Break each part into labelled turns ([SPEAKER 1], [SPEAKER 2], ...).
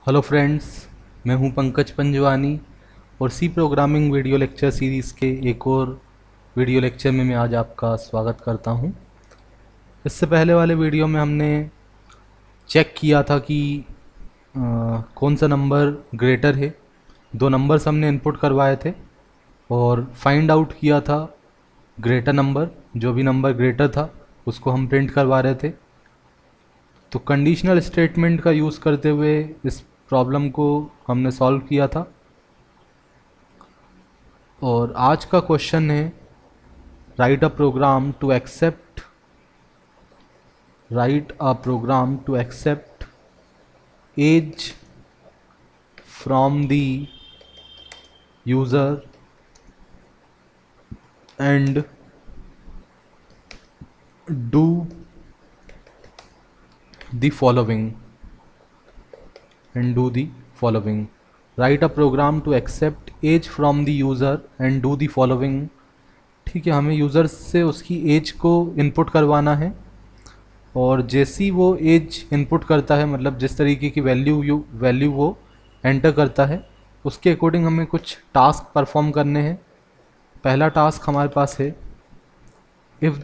[SPEAKER 1] Hello friends, मैं हूं पंकज पंजवानी और C programming video lecture series के एक और वीडियो लेक्चर में मैं आज आपका स्वागत करता हूं। इससे पहले वाले वीडियो में हमने चेक किया था कि कौन सा नंबर ग्रेटर है। दो नंबर्स हमने इनपुट करवाए थे और फाइंड आउट किया था ग्रेटर नंबर। जो भी नंबर ग्रेटर था उसको हम प्रिंट करवा रहे थे। तो कंडीशनल स्टेटमेंट का यूज़ करते हुए इस प्रॉब्लम को हमने सॉल्व किया था। और आज का क्वेश्चन है write a program to accept age from the user and do the following write a program to accept age from the user and do the following. ठीक है, हमें यूज़र से उसकी एज को इनपुट करवाना है और जैसी वो एज इनपुट करता है, मतलब जिस तरीके की वैल्यू वो एंटर करता है, उसके अकॉर्डिंग हमें कुछ टास्क परफॉर्म करने हैं। पहला टास्क हमारे पास है इफ़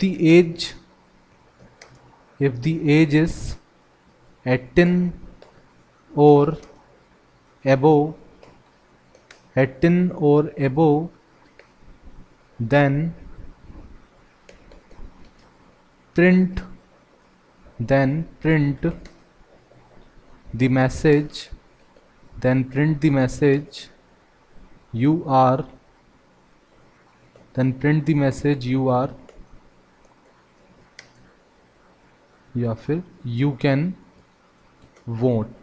[SPEAKER 1] द एज इज 18 और above 18 or above, then print the message you are या फिर you can vote।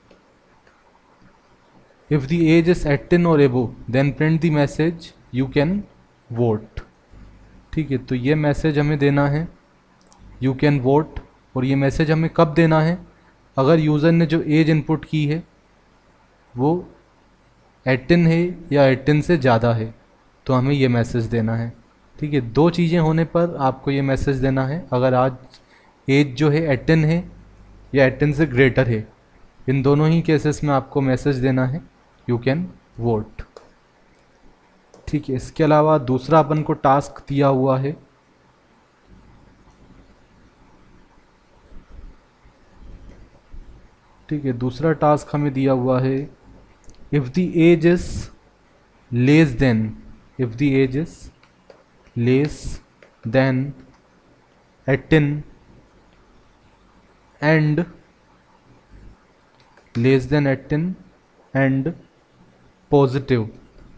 [SPEAKER 1] If the age is 18 or above, then print the message you can vote। ठीक है, तो ये मैसेज हमें देना है you can vote। और ये मैसेज हमें कब देना है? अगर यूज़र ने जो एज इनपुट की है वो 18 है या 18 से ज़्यादा है, तो हमें ये मैसेज देना है। ठीक है, दो चीज़ें होने पर आपको ये मैसेज देना है। अगर आज एज जो है 18 है या 18 से ग्रेटर है, इन दोनों ही केसेस में आपको मैसेज देना है यू कैन वोट। ठीक है, इसके अलावा दूसरा अपन को टास्क दिया हुआ है ठीक है, दूसरा टास्क हमें दिया हुआ है if the age is less than 18 and positive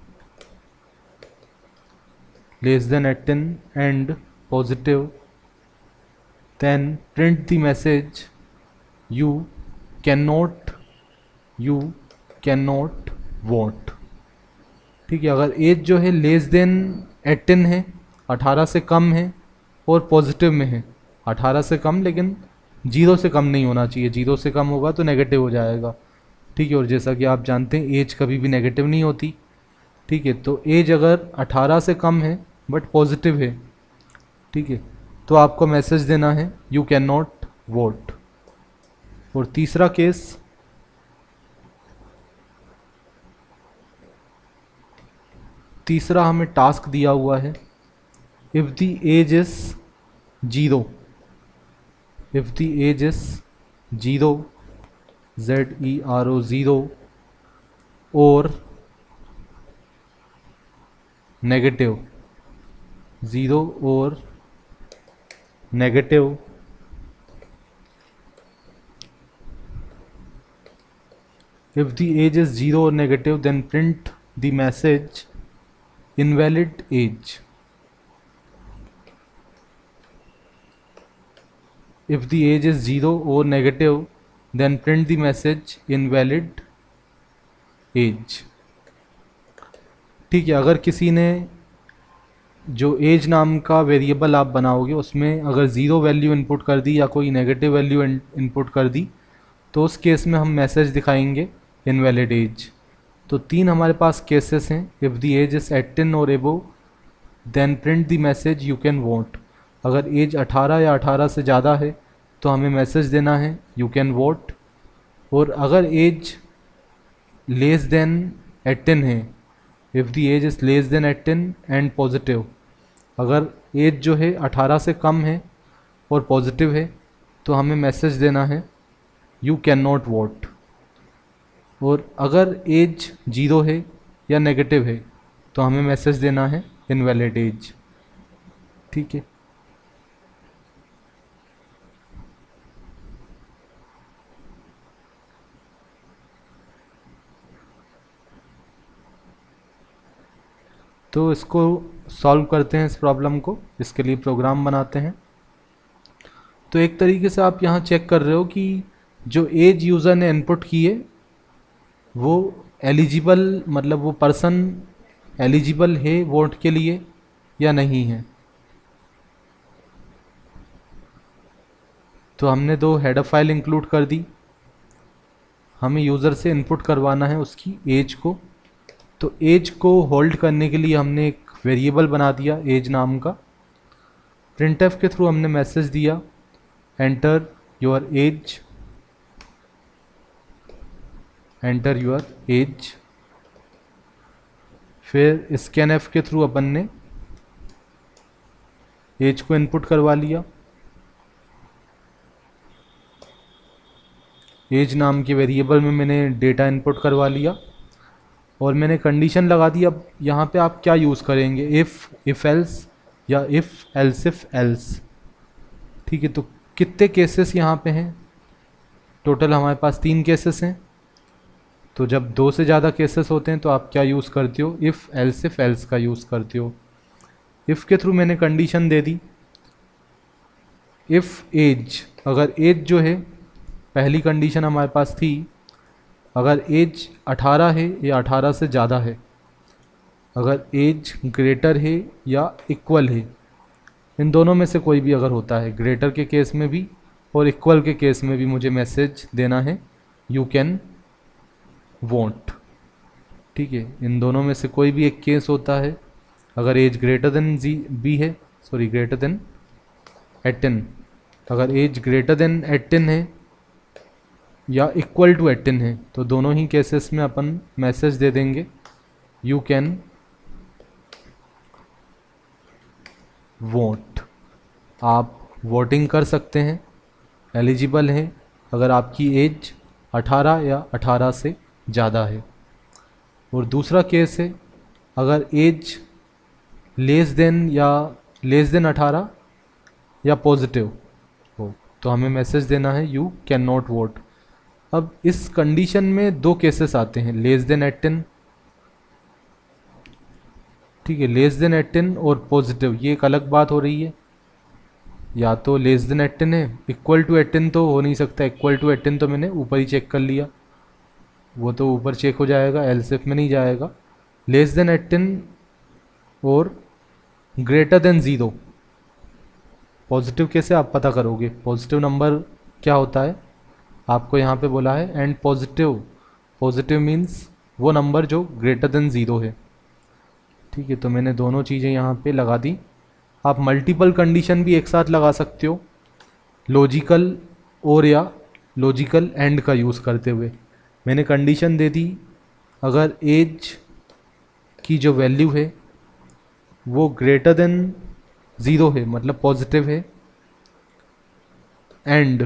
[SPEAKER 1] then print the message you cannot vote। ठीक है, अगर एज जो है लेस देन 18 है, 18 से कम है, और पॉजिटिव में है 18 से कम, लेकिन 0 से कम नहीं होना चाहिए। 0 से कम होगा तो नेगेटिव हो जाएगा। ठीक है, और जैसा कि आप जानते हैं एज कभी भी नेगेटिव नहीं होती। ठीक है, तो एज अगर 18 से कम है बट पॉजिटिव है, ठीक है, तो आपको मैसेज देना है यू कैन नॉट वोट। और तीसरा केस हमें टास्क दिया हुआ है if the age is 0 ZERO और नेगेटिव 0 और negative, if the age is 0 or negative then print the message invalid age। if the age is 0 or negative then print the message invalid age। ठीक है, अगर किसी ने जो as नाम का वेरिएबल आप बनाओगे उसमें अगर 0 वैल्यू इनपुट कर दी या कोई नेगेटिव वैल्यू इनपुट कर दी, तो उस केस में हम मैसेज दिखाएंगे इनवैलिड एज। तो 3 हमारे पास केसेस हैं। इफ़ द एज इज़ 18 और above then print the message you can vote. अगर एज 18 या 18 से ज़्यादा है तो हमें मैसेज देना है यू कैन वोट। और अगर एज लेस देन 18 है, if the age is less than 18 and positive, अगर एज जो है 18 से कम है और पॉजिटिव है तो हमें मैसेज देना है यू कैन नॉट वोट। और अगर एज 0 है या नेगेटिव है तो हमें मैसेज देना है इनवैलिड एज। ठीक है, तो इसको सॉल्व करते हैं, इस प्रॉब्लम को, इसके लिए प्रोग्राम बनाते हैं। तो एक तरीके से आप यहाँ चेक कर रहे हो कि जो एज यूज़र ने इनपुट की है वो एलिजिबल, मतलब वो पर्सन एलिजिबल है वोट के लिए या नहीं है। तो हमने 2 हेडर फाइल इंक्लूड कर दी, हमें यूज़र से इनपुट करवाना है उसकी एज को। तो एज को होल्ड करने के लिए हमने एक वेरिएबल बना दिया एज नाम का। प्रिंटफ के थ्रू हमने मैसेज दिया enter your age, enter your age. फिर स्कैनएफ के थ्रू अपन ने एज को इनपुट करवा लिया, एज नाम के वेरिएबल में मैंने डेटा इनपुट करवा लिया और मैंने कंडीशन लगा दी। अब यहाँ पे आप क्या यूज़ करेंगे, इफ़ एल्स या इफ़ एल्स इफ एल्स। ठीक है, तो कितने केसेस यहाँ पे हैं, टोटल हमारे पास 3 केसेस हैं। तो जब 2 से ज़्यादा केसेस होते हैं तो आप क्या यूज़ करते हो, इफ़ एल्स का यूज़ करते हो। इफ़ के थ्रू मैंने कंडीशन दे दी, इफ़ एज, अगर एज जो है, पहली कंडीशन हमारे पास थी अगर एज 18 है या 18 से ज़्यादा है, अगर एज ग्रेटर है या इक्वल है, इन दोनों में से कोई भी अगर होता है, ग्रेटर के केस में भी और इक्वल के केस में भी मुझे मैसेज देना है यू कैन वोट। ठीक है, इन दोनों में से कोई भी एक केस होता है, अगर age greater than greater than 18, अगर एज ग्रेटर देन 18 है या इक्वल टू 18 है तो दोनों ही केसेस में अपन मैसेज दे देंगे यू कैन वोट। आप वोटिंग कर सकते हैं, एलिजिबल हैं अगर आपकी एज 18 या 18 से ज़्यादा है। और दूसरा केस है अगर एज लेस देन 18 या पॉजिटिव हो तो हमें मैसेज देना है यू कैन नॉट वोट। अब इस कंडीशन में 2 केसेस आते हैं, लेस देन 18, ठीक है, लेस देन 18 और पॉजिटिव, ये एक अलग बात हो रही है। या तो लेस देन 18 है, इक्वल टू 18 तो हो नहीं सकता, इक्वल टू 18 तो मैंने ऊपर ही चेक कर लिया, वो तो ऊपर चेक हो जाएगा, एल्सिफ में नहीं जाएगा। लेस देन 18 और ग्रेटर देन 0, पॉजिटिव कैसे आप पता करोगे, पॉजिटिव नंबर क्या होता है, आपको यहाँ पे बोला है एंड पॉजिटिव मीन्स वो नंबर जो ग्रेटर देन 0 है। ठीक है, तो मैंने दोनों चीज़ें यहाँ पे लगा दी। आप मल्टीपल कंडीशन भी एक साथ लगा सकते हो, लॉजिकल और या लॉजिकल एंड का यूज़ करते हुए। मैंने कंडीशन दे दी अगर एज की जो वैल्यू है वो ग्रेटर देन 0 है, मतलब पॉजिटिव है, एंड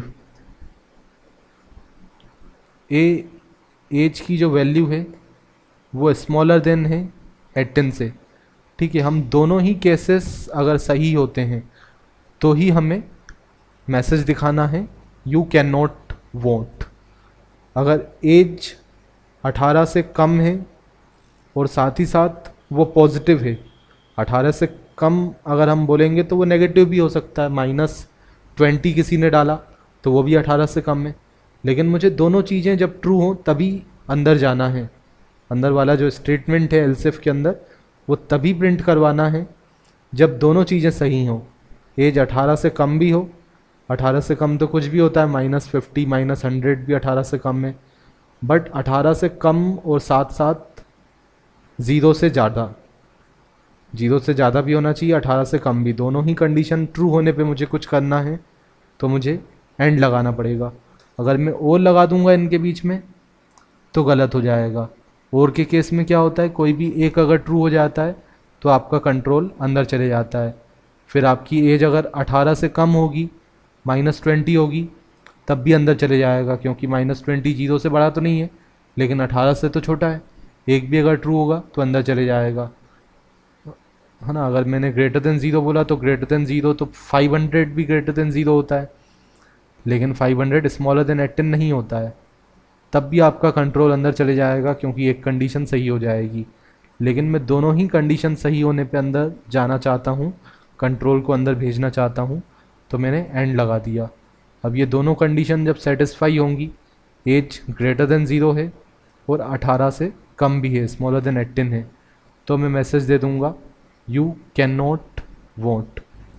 [SPEAKER 1] एज की जो वैल्यू है वो स्मॉलर देन है 18 से। ठीक है, हम दोनों ही केसेस अगर सही होते हैं तो ही हमें मैसेज दिखाना है यू कैन नॉट वोट। अगर एज 18 से कम है और साथ ही साथ वो पॉजिटिव है, 18 से कम अगर हम बोलेंगे तो वो नेगेटिव भी हो सकता है, -20 किसी ने डाला तो वो भी 18 से कम है। लेकिन मुझे दोनों चीज़ें जब ट्रू हों तभी अंदर जाना है, अंदर वाला जो स्टेटमेंट है एल्सिफ के अंदर वो तभी प्रिंट करवाना है जब दोनों चीज़ें सही हों। एज 18 से कम भी हो, 18 से कम तो कुछ भी होता है, -50 -100 भी 18 से कम है, बट 18 से कम और साथ साथ 0 से ज़्यादा, 0 से ज़्यादा भी होना चाहिए, 18 से कम भी, दोनों ही कंडीशन ट्रू होने पे मुझे कुछ करना है तो मुझे एंड लगाना पड़ेगा। अगर मैं और लगा दूंगा इनके बीच में तो गलत हो जाएगा। और के केस में क्या होता है, कोई भी एक अगर ट्रू हो जाता है तो आपका कंट्रोल अंदर चले जाता है। फिर आपकी एज अगर 18 से कम होगी, -20 होगी, तब भी अंदर चले जाएगा, क्योंकि -20 जीरो से बड़ा तो नहीं है लेकिन 18 से तो छोटा है। एक भी अगर ट्रू होगा तो अंदर चले जाएगा, है ना। अगर मैंने ग्रेटर देन ज़ीरो बोला तो ग्रेटर देन ज़ीरो तो 500 भी ग्रेटर देन ज़ीरो होता है, लेकिन 500 स्मॉलर देन 18 नहीं होता है, तब भी आपका कंट्रोल अंदर चले जाएगा क्योंकि एक कंडीशन सही हो जाएगी। लेकिन मैं दोनों ही कंडीशन सही होने पे अंदर जाना चाहता हूँ, कंट्रोल को अंदर भेजना चाहता हूँ, तो मैंने एंड लगा दिया। अब ये दोनों कंडीशन जब सेटिस्फाई होंगी, एज ग्रेटर देन ज़ीरो है और 18 से कम भी है, स्मॉलर देन 18 है, तो मैं मैसेज दे दूंगा you can not vote,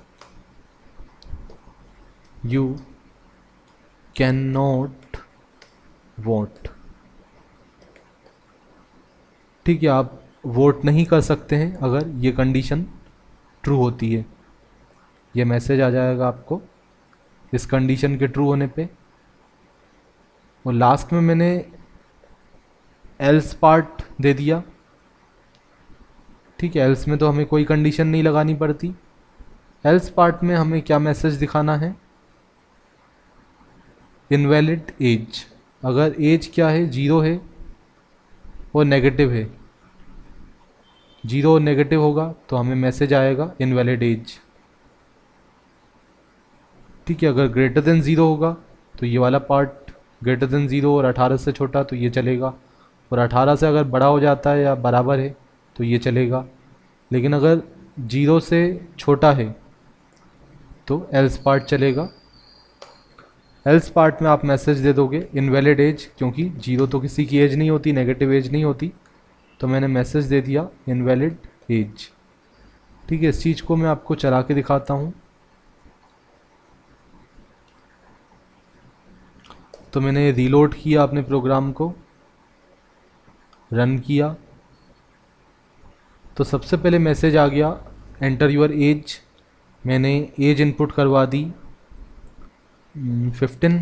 [SPEAKER 1] you can not vote. ठीक है, आप वोट नहीं कर सकते हैं अगर ये कंडीशन ट्रू होती है। ये मैसेज आ जाएगा आपको इस कंडीशन के ट्रू होने पे। और लास्ट में मैंने एल्स पार्ट दे दिया। ठीक है, एल्स में तो हमें कोई कंडीशन नहीं लगानी पड़ती। एल्स पार्ट में हमें क्या मैसेज दिखाना है, इनवैलिड एज। अगर एज क्या है, जीरो है और नेगेटिव है, जीरो और नेगेटिव होगा तो हमें मैसेज आएगा इनवैलिड एज। ठीक है, अगर ग्रेटर देन ज़ीरो होगा तो ये वाला पार्ट, ग्रेटर देन ज़ीरो और 18 से छोटा तो ये चलेगा, और 18 से अगर बड़ा हो जाता है या बराबर है तो ये चलेगा। लेकिन अगर जीरो से छोटा है तो एल्स पार्ट चलेगा। एल्स पार्ट में आप मैसेज दे दोगे इनवैलिड एज, क्योंकि जीरो तो किसी की एज नहीं होती, नेगेटिव एज नहीं होती, तो मैंने मैसेज दे दिया इनवैलिड एज। ठीक है, इस चीज़ को मैं आपको चला के दिखाता हूँ। तो मैंने रीलोड किया अपने प्रोग्राम को, रन किया, तो सबसे पहले मैसेज आ गया एंटर योर एज। मैंने एज इनपुट करवा दी 15।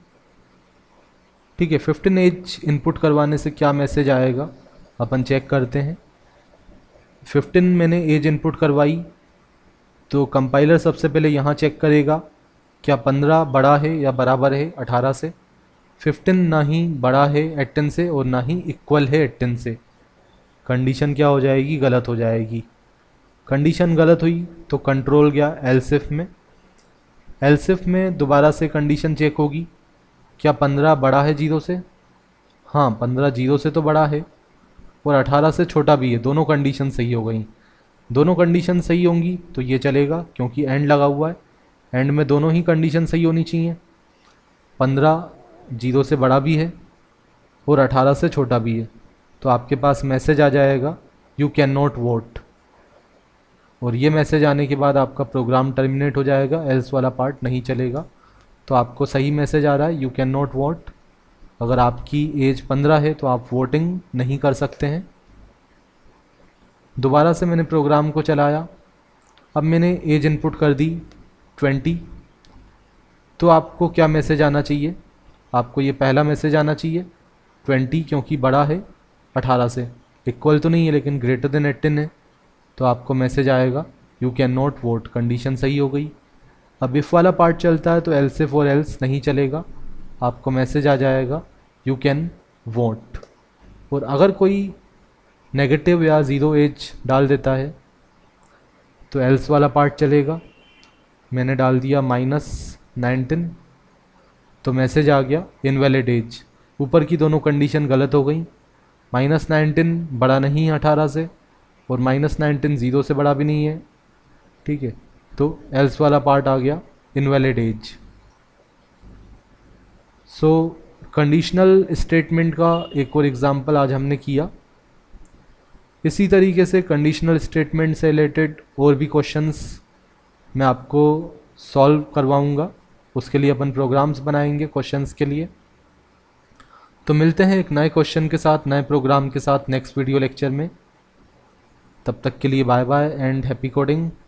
[SPEAKER 1] ठीक है, 15 एज इनपुट करवाने से क्या मैसेज आएगा अपन चेक करते हैं। 15 मैंने एज इनपुट करवाई तो कंपाइलर सबसे पहले यहाँ चेक करेगा क्या 15 बड़ा है या बराबर है 18 से। 15 ना ही बड़ा है 18 से और ना ही इक्वल है 18 से। कंडीशन क्या हो जाएगी, गलत हो जाएगी। कंडीशन गलत हुई तो कंट्रोल गया एल्सिफ में। एल्सिफ में दोबारा से कंडीशन चेक होगी, क्या 15 बड़ा है जीरो से। हाँ, 15 जीरो से तो बड़ा है और 18 से छोटा भी है, दोनों कंडीशन सही हो गई। दोनों कंडीशन सही होंगी तो ये चलेगा क्योंकि एंड लगा हुआ है। एंड में दोनों ही कंडीशन सही होनी चाहिए, 15 जीरो से बड़ा भी है और 18 से छोटा भी है, तो आपके पास मैसेज आ जाएगा यू कैन नॉट वोट। और ये मैसेज आने के बाद आपका प्रोग्राम टर्मिनेट हो जाएगा, एल्स वाला पार्ट नहीं चलेगा। तो आपको सही मैसेज आ रहा है यू कैन नॉट वोट। अगर आपकी एज 15 है तो आप वोटिंग नहीं कर सकते हैं। दोबारा से मैंने प्रोग्राम को चलाया, अब मैंने एज इनपुट कर दी 20। तो आपको क्या मैसेज आना चाहिए, आपको ये पहला मैसेज आना चाहिए 20, क्योंकि बड़ा है 18 से, इक्वल तो नहीं है लेकिन ग्रेटर देन 18 है, तो आपको मैसेज आएगा you can not vote. Condition सही हो गई। अब इफ़ वाला पार्ट चलता है तो एल्स इफ और एल्स नहीं चलेगा, आपको मैसेज आ जाएगा यू कैन वोट। और अगर कोई नेगेटिव या ज़ीरो एज डाल देता है तो एल्स वाला पार्ट चलेगा। मैंने डाल दिया -19, तो मैसेज आ गया इनवैलिड एज। ऊपर की दोनों कंडीशन गलत हो गई, -19 बड़ा नहीं है 18 से और -19 ज़ीरो से बड़ा भी नहीं है। ठीक है, तो एल्स वाला पार्ट आ गया invalid age. So conditional statement का एक और एग्जांपल आज हमने किया। इसी तरीके से कंडीशनल स्टेटमेंट से रिलेटेड और भी क्वेश्चंस मैं आपको सॉल्व करवाऊंगा। उसके लिए अपन प्रोग्राम्स बनाएंगे क्वेश्चंस के लिए। तो मिलते हैं एक नए क्वेश्चन के साथ, नए प्रोग्राम के साथ नेक्स्ट वीडियो लेक्चर में। तब तक के लिए bye bye and happy coding.